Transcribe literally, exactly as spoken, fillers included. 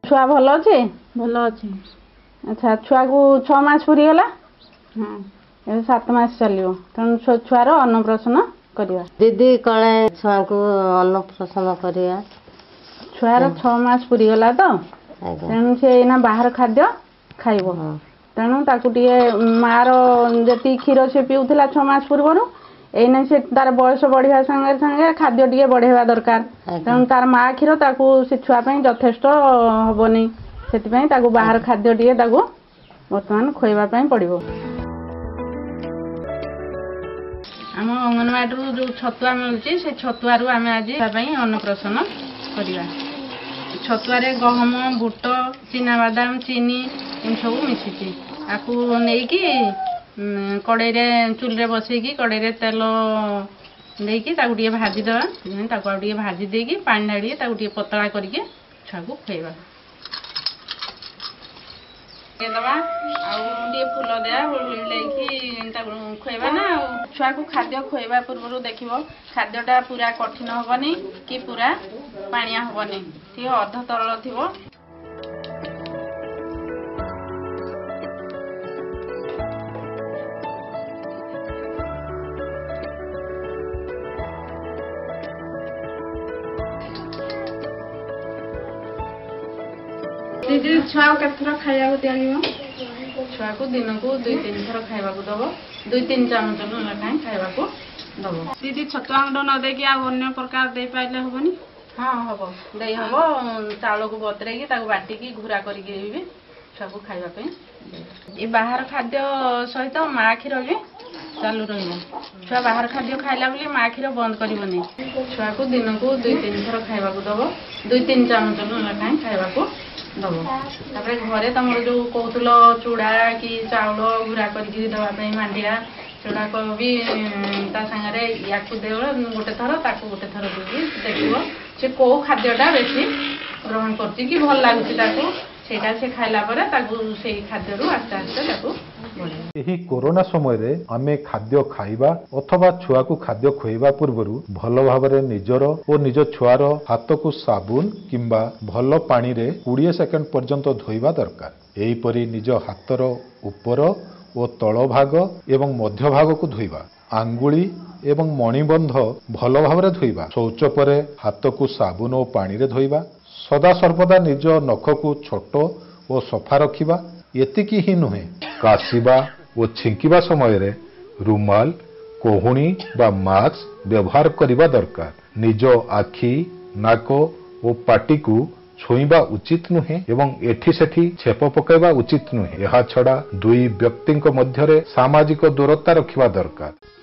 छुआ भल अच्छे भल अच्छे। अच्छा छुआ को छः मास पूरी गला हाँ ए सात मास चलो तेणु छुआर अन्नप्राशन करवा दीदी कले छुआ को अन्नप्राशन करवा छुआर छः मास पूरी गला तो तेणु से एना बाहर खाद्य खाइब तेणु ताकू मार जी क्षीर से पीऊला छः मास पूर्व एने से तार बयस बढ़िया संगे संगे खाद्य टे बढ़ेवा दरकार तेणु तार माँ क्षीर ताकू से छुआपाई यथेष्ट हेनी से बाहर खाद्य टे बर्तमान खुआवाई पड़ो। आम अंगनवाड़ी जो छतुआ मिलूँ से छतुआर आम आज अन्नप्राशन करवा छतुआरे गहम बुट चिनाबादाम चीनी इन सब मिसी आपको नहीं कड़े चूल्हे बसैकी कड़े तेल देकी भाजीदे भाजी देकी पानी ढाड़ी पतला करके छुआ को खुएबा दबा आगे फुल दिया लेकिन खुएबा ना छुआ को खाद्य खुएबा पूर्व देख खाद्यटा पूरा कठिन हेनी कि पूरा पानिया हेनी टी अध तरल थी दीदी छुआ के थर खाया दिया छुआ को दिन को दुई तीन थर खावा दब दुई तीन चामच लेखाएं खावा दब दीदी छतुआ गुंड न देकी अन्य प्रकार दे पाइले हेनी हाँ हम दे हम चाउल को बतरे बाटिकी घुरा करके छुआ को खावाई ये बाहर खाद्य सहित माँ क्षीर भी चालू रुआ बाहर खाद्य खाइला बोली माँ क्षीर बंद करनी छुआ को दिन को दुई तीन थर खावा दब दुई तीन चामच लेखाएं खावा दब तापर घरे तुम जो कहल चूड़ा कि चाउल गुरा करके देवाई मांडिया चूड़ाक भी सागे या गोटे थर ताक गोटे थर देख से कौ खाद्यटा बेसी ग्रहण कर भल लगुच से खाइला से खाद्य आस्ते आस्ते एही कोरोना समय रे आमे खाद्य खाइबा अथवा छुआ को खाद्य खुआइबा पूर्वरु भल भाबरे निजर और निज छुआर हाथ को साबुन किंबा भल पानी रे बीस सेकेंड पर्यंत धोइबा दरकार। एही परी निज हाथर ऊपर और तल भाग एवं मध्य भाग को धोइबा आंगुली एवं मणिबंध भल भाबरे धोइबा शौच परे हाथ को साबुन और पानी रे धोइबा सदा सर्वदा निज नख को छोट और सफा रखिबा एतिकी ही नुहे काशिबा और छिंकिबा समय रे रुमाल कोहुणी बा मास्क व्यवहार करिबा दरकार। निज आखि नाक और पाटी को छुईबा उचित नुहे एवं एठी सेठी छेप पकाइबा उचित नुहे। यह छड़ा दुई व्यक्तिंक मध्यरे सामाजिक दूरता रखिबा दरकार।